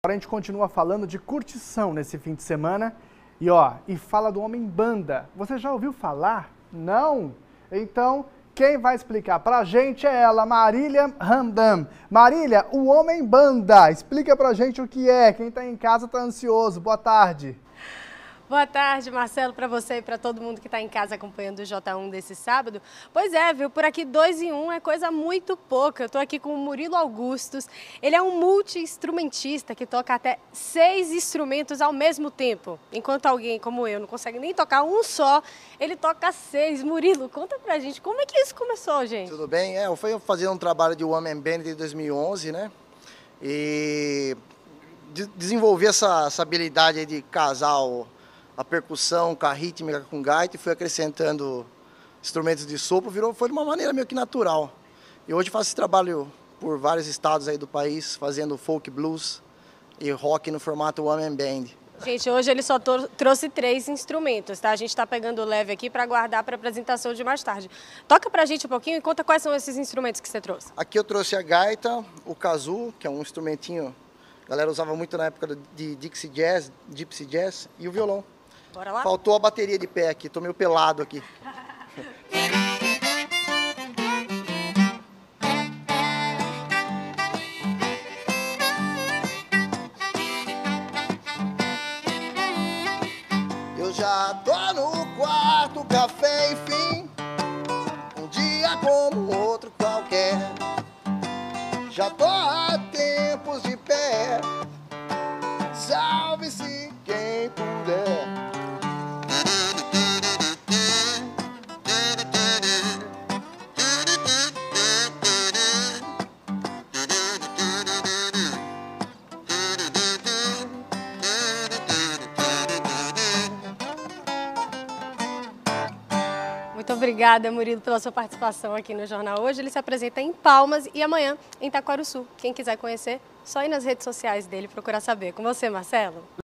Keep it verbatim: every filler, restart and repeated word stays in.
agora a gente continua falando de curtição nesse fim de semana. E ó, e fala do homem banda. Você já ouviu falar? Não? Então, quem vai explicar pra gente é ela, Marília Ramdam. Marília, o homem banda, explica pra gente o que é. Quem tá em casa tá ansioso. Boa tarde. Boa tarde, Marcelo, para você e para todo mundo que está em casa acompanhando o J um desse sábado. Pois é, viu, por aqui dois em um é coisa muito pouca. Eu estou aqui com o Murilo Augustos. Ele é um multi-instrumentista que toca até seis instrumentos ao mesmo tempo. Enquanto alguém como eu não consegue nem tocar um só, ele toca seis. Murilo, conta pra gente, como é que isso começou, gente? Tudo bem? É, eu fui fazer um trabalho de One Man Band em dois mil e onze, né? E de desenvolvi essa, essa habilidade de casar o a percussão com a rítmica, com gaita, e fui acrescentando instrumentos de sopro, virou, foi de uma maneira meio que natural. E hoje faço esse trabalho por vários estados aí do país, fazendo folk blues e rock no formato One Man Band. Gente, hoje ele só trouxe três instrumentos, tá? A gente tá pegando leve aqui para guardar para apresentação de mais tarde. Toca pra gente um pouquinho e conta quais são esses instrumentos que você trouxe. Aqui eu trouxe a gaita, o kazoo, que é um instrumentinho, a galera usava muito na época de Dixie Jazz, Gypsy Jazz, e o violão. Bora lá? Faltou a bateria de pé aqui, tô meio pelado aqui. Eu já tô no quarto, café, enfim, um dia como outro qualquer. Já tô há tempos de pé, salve-se quem puder. Muito obrigada, Murilo, pela sua participação aqui no Jornal Hoje. Ele se apresenta em Palmas e amanhã em Taquarussu. Quem quiser conhecer, só ir nas redes sociais dele procurar saber. Com você, Marcelo.